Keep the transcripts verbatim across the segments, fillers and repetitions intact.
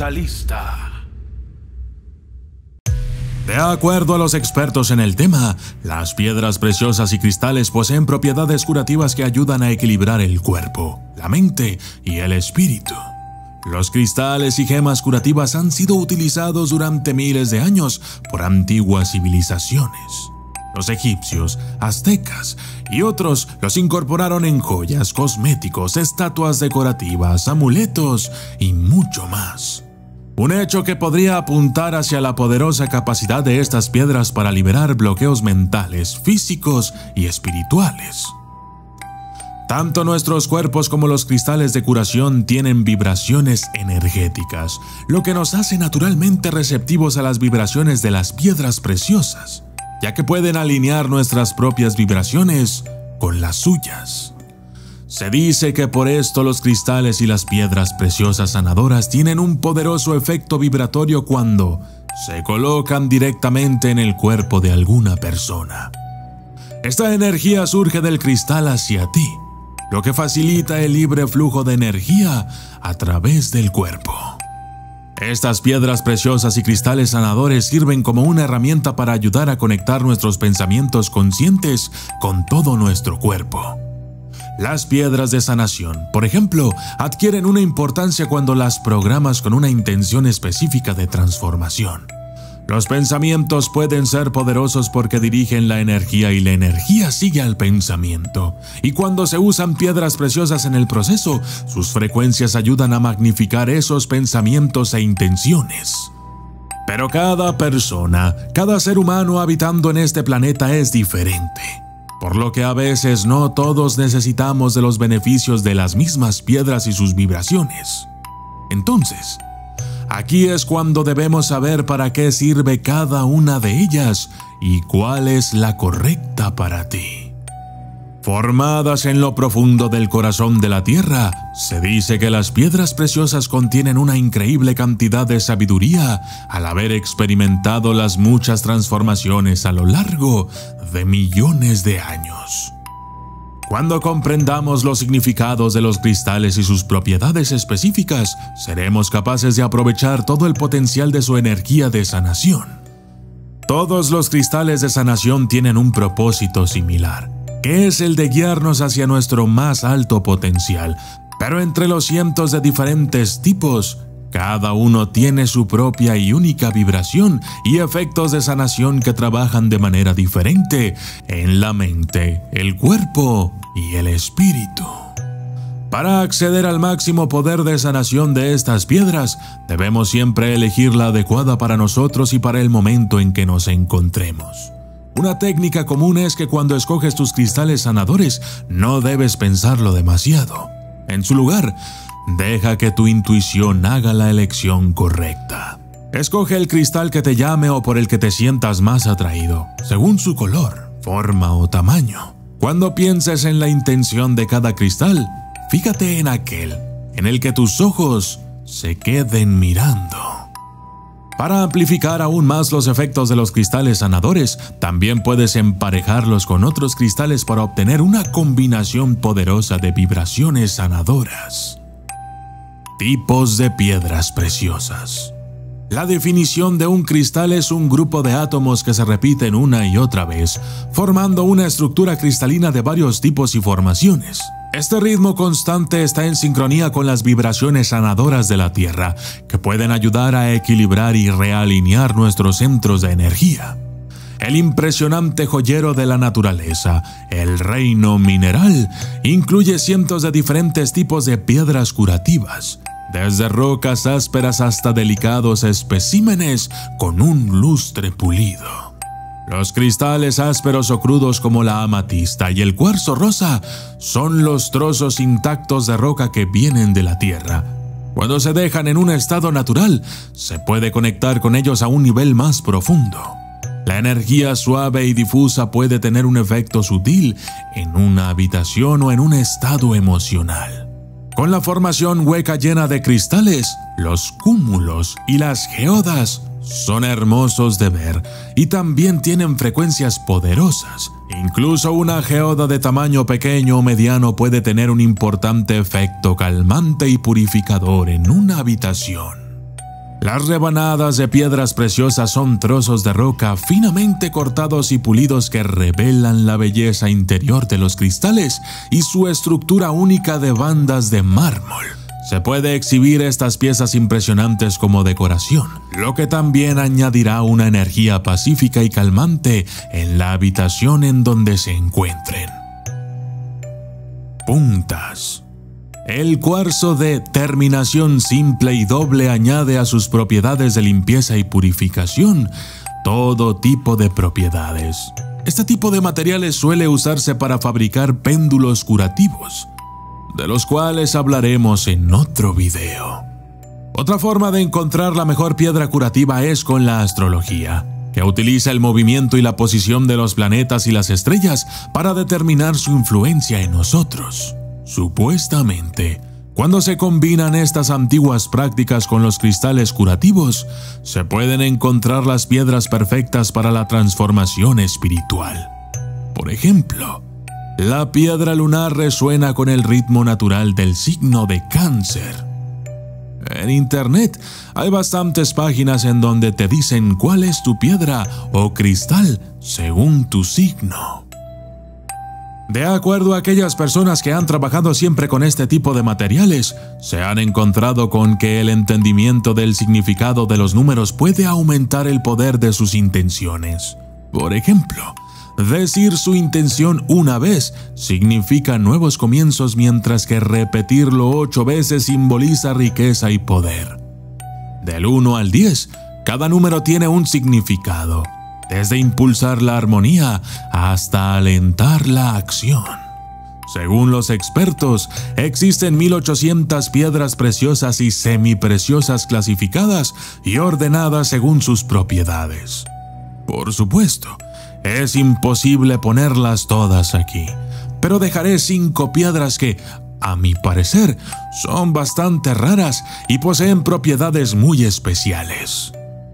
Mentalista. De acuerdo a los expertos en el tema, las piedras preciosas y cristales poseen propiedades curativas que ayudan a equilibrar el cuerpo, la mente y el espíritu. Los cristales y gemas curativas han sido utilizados durante miles de años por antiguas civilizaciones. Los egipcios, aztecas y otros los incorporaron en joyas, cosméticos, estatuas decorativas, amuletos y mucho más. Un hecho que podría apuntar hacia la poderosa capacidad de estas piedras para liberar bloqueos mentales, físicos y espirituales. Tanto nuestros cuerpos como los cristales de curación tienen vibraciones energéticas, lo que nos hace naturalmente receptivos a las vibraciones de las piedras preciosas, ya que pueden alinear nuestras propias vibraciones con las suyas. Se dice que por esto los cristales y las piedras preciosas sanadoras tienen un poderoso efecto vibratorio cuando se colocan directamente en el cuerpo de alguna persona. Esta energía surge del cristal hacia ti, lo que facilita el libre flujo de energía a través del cuerpo. Estas piedras preciosas y cristales sanadores sirven como una herramienta para ayudar a conectar nuestros pensamientos conscientes con todo nuestro cuerpo. Las piedras de sanación, por ejemplo, adquieren una importancia cuando las programas con una intención específica de transformación. Los pensamientos pueden ser poderosos porque dirigen la energía y la energía sigue al pensamiento. Y cuando se usan piedras preciosas en el proceso, sus frecuencias ayudan a magnificar esos pensamientos e intenciones. Pero cada persona, cada ser humano habitando en este planeta es diferente. Por lo que a veces no todos necesitamos de los beneficios de las mismas piedras y sus vibraciones. Entonces, aquí es cuando debemos saber para qué sirve cada una de ellas y cuál es la correcta para ti. Formadas en lo profundo del corazón de la tierra, se dice que las piedras preciosas contienen una increíble cantidad de sabiduría al haber experimentado las muchas transformaciones a lo largo de millones de años. Cuando comprendamos los significados de los cristales y sus propiedades específicas, seremos capaces de aprovechar todo el potencial de su energía de sanación. Todos los cristales de sanación tienen un propósito similar, que es el de guiarnos hacia nuestro más alto potencial, pero entre los cientos de diferentes tipos, cada uno tiene su propia y única vibración y efectos de sanación que trabajan de manera diferente en la mente, el cuerpo y el espíritu. Para acceder al máximo poder de sanación de estas piedras, debemos siempre elegir la adecuada para nosotros y para el momento en que nos encontremos. Una técnica común es que cuando escoges tus cristales sanadores, no debes pensarlo demasiado. En su lugar, deja que tu intuición haga la elección correcta. Escoge el cristal que te llame o por el que te sientas más atraído, según su color, forma o tamaño. Cuando pienses en la intención de cada cristal, fíjate en aquel en el que tus ojos se queden mirando. Para amplificar aún más los efectos de los cristales sanadores, también puedes emparejarlos con otros cristales para obtener una combinación poderosa de vibraciones sanadoras. Tipos de piedras preciosas. La definición de un cristal es un grupo de átomos que se repiten una y otra vez, formando una estructura cristalina de varios tipos y formaciones. Este ritmo constante está en sincronía con las vibraciones sanadoras de la Tierra, que pueden ayudar a equilibrar y realinear nuestros centros de energía. El impresionante joyero de la naturaleza, el reino mineral, incluye cientos de diferentes tipos de piedras curativas, desde rocas ásperas hasta delicados especímenes con un lustre pulido. Los cristales ásperos o crudos como la amatista y el cuarzo rosa son los trozos intactos de roca que vienen de la tierra. Cuando se dejan en un estado natural, se puede conectar con ellos a un nivel más profundo. La energía suave y difusa puede tener un efecto sutil en una habitación o en un estado emocional. Con la formación hueca llena de cristales, los cúmulos y las geodas son hermosos de ver y también tienen frecuencias poderosas. Incluso una geoda de tamaño pequeño o mediano puede tener un importante efecto calmante y purificador en una habitación. Las rebanadas de piedras preciosas son trozos de roca finamente cortados y pulidos que revelan la belleza interior de los cristales y su estructura única de bandas de mármol. Se puede exhibir estas piezas impresionantes como decoración, lo que también añadirá una energía pacífica y calmante en la habitación en donde se encuentren. Puntas. El cuarzo de terminación simple y doble añade a sus propiedades de limpieza y purificación todo tipo de propiedades. Este tipo de materiales suele usarse para fabricar péndulos curativos, de los cuales hablaremos en otro video. Otra forma de encontrar la mejor piedra curativa es con la astrología, que utiliza el movimiento y la posición de los planetas y las estrellas para determinar su influencia en nosotros. Supuestamente, cuando se combinan estas antiguas prácticas con los cristales curativos, se pueden encontrar las piedras perfectas para la transformación espiritual. Por ejemplo, la piedra lunar resuena con el ritmo natural del signo de Cáncer. En internet hay bastantes páginas en donde te dicen cuál es tu piedra o cristal según tu signo. De acuerdo a aquellas personas que han trabajado siempre con este tipo de materiales, se han encontrado con que el entendimiento del significado de los números puede aumentar el poder de sus intenciones. Por ejemplo, decir su intención una vez significa nuevos comienzos, mientras que repetirlo ocho veces simboliza riqueza y poder. Del uno al diez, cada número tiene un significado, desde impulsar la armonía hasta alentar la acción. Según los expertos, existen mil ochocientas piedras preciosas y semipreciosas clasificadas y ordenadas según sus propiedades. Por supuesto, es imposible ponerlas todas aquí, pero dejaré cinco piedras que, a mi parecer, son bastante raras y poseen propiedades muy especiales.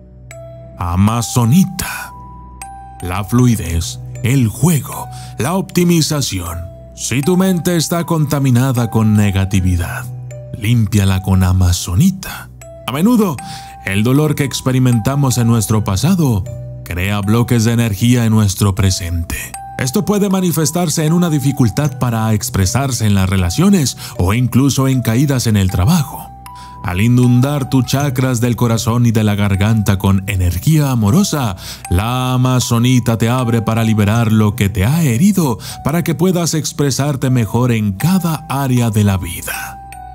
Amazonita. La fluidez, el juego, la optimización. Si tu mente está contaminada con negatividad, límpiala con amazonita. A menudo, el dolor que experimentamos en nuestro pasado crea bloques de energía en nuestro presente. Esto puede manifestarse en una dificultad para expresarse en las relaciones o incluso en caídas en el trabajo. Al inundar tus chakras del corazón y de la garganta con energía amorosa, la amazonita te abre para liberar lo que te ha herido, para que puedas expresarte mejor en cada área de la vida.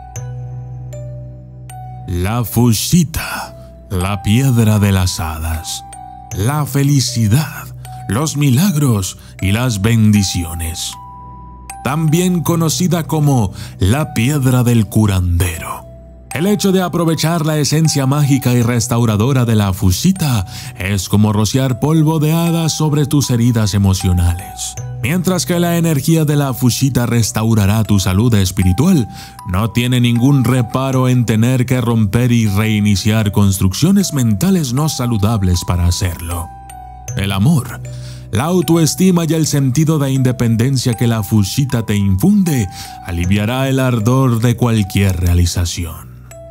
La fuchsita, la piedra de las hadas, la felicidad, los milagros y las bendiciones. También conocida como la piedra del curandero. El hecho de aprovechar la esencia mágica y restauradora de la fuchsita es como rociar polvo de hadas sobre tus heridas emocionales. Mientras que la energía de la fuchsita restaurará tu salud espiritual, no tiene ningún reparo en tener que romper y reiniciar construcciones mentales no saludables para hacerlo. El amor, la autoestima y el sentido de independencia que la fuchsita te infunde aliviará el ardor de cualquier realización.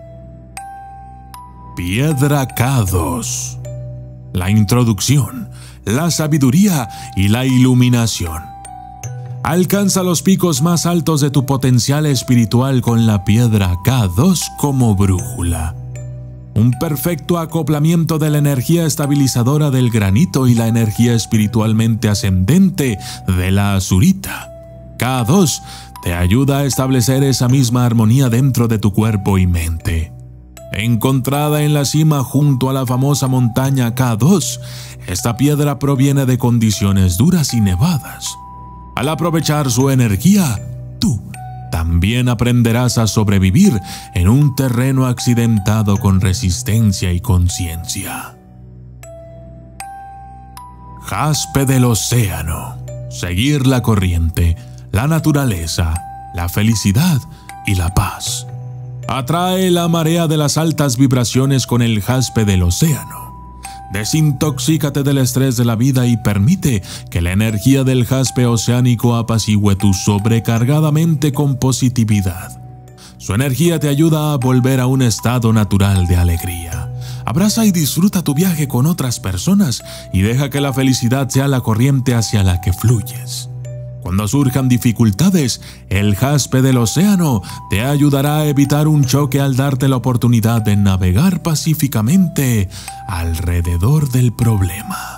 Piedra K dos. La introducción, la sabiduría y la iluminación. Alcanza los picos más altos de tu potencial espiritual con la piedra K dos como brújula. Un perfecto acoplamiento de la energía estabilizadora del granito y la energía espiritualmente ascendente de la azurita. K dos te ayuda a establecer esa misma armonía dentro de tu cuerpo y mente. Encontrada en la cima junto a la famosa montaña K dos, esta piedra proviene de condiciones duras y nevadas. Al aprovechar su energía, tú también aprenderás a sobrevivir en un terreno accidentado con resistencia y conciencia. Jaspe del océano. Seguir la corriente, la naturaleza, la felicidad y la paz. Atrae la marea de las altas vibraciones con el jaspe del océano. Desintoxícate del estrés de la vida y permite que la energía del jaspe oceánico apacigüe tu sobrecargada mente con positividad. Su energía te ayuda a volver a un estado natural de alegría, Abraza y disfruta tu viaje con otras personas y deja que la felicidad sea la corriente hacia la que fluyes. Cuando surjan dificultades, el jaspe del océano te ayudará a evitar un choque al darte la oportunidad de navegar pacíficamente alrededor del problema.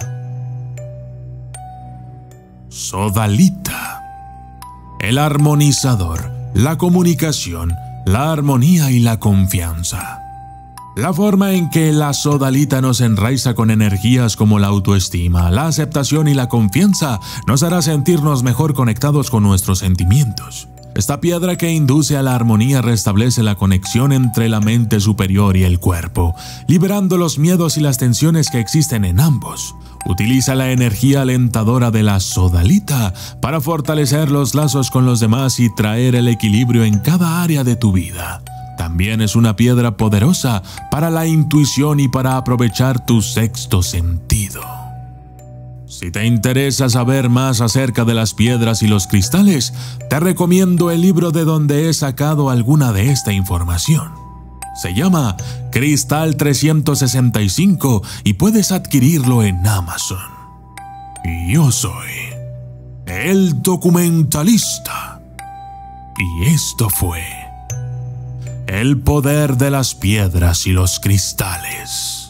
Sodalita. El armonizador, la comunicación, la armonía y la confianza. La forma en que la sodalita nos enraiza con energías como la autoestima, la aceptación y la confianza nos hará sentirnos mejor conectados con nuestros sentimientos. Esta piedra que induce a la armonía restablece la conexión entre la mente superior y el cuerpo, liberando los miedos y las tensiones que existen en ambos. Utiliza la energía alentadora de la sodalita para fortalecer los lazos con los demás y traer el equilibrio en cada área de tu vida. También es una piedra poderosa para la intuición y para aprovechar tu sexto sentido. Si te interesa saber más acerca de las piedras y los cristales, te recomiendo el libro de donde he sacado alguna de esta información. Se llama Cristal trescientos sesenta y cinco y puedes adquirirlo en Amazon. Y yo soy el documentalista. Y esto fue el poder de las piedras y los cristales.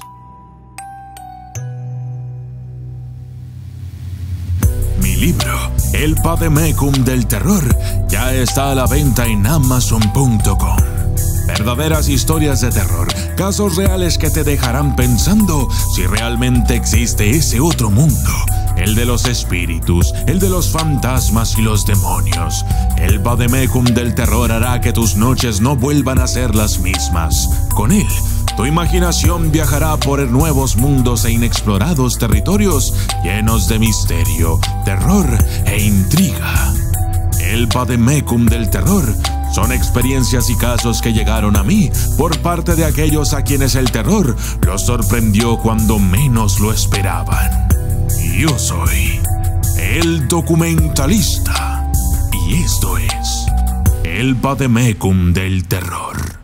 Mi libro, El Vademecum del Terror, ya está a la venta en amazon punto com. Verdaderas historias de terror, casos reales que te dejarán pensando si realmente existe ese otro mundo, el de los espíritus, el de los fantasmas y los demonios. El Vademecum del Terror hará que tus noches no vuelvan a ser las mismas. Con él, tu imaginación viajará por nuevos mundos e inexplorados territorios llenos de misterio, terror e intriga. El Vademecum del Terror son experiencias y casos que llegaron a mí por parte de aquellos a quienes el terror los sorprendió cuando menos lo esperaban. Yo soy el documentalista y esto es el Vademecum del Terror.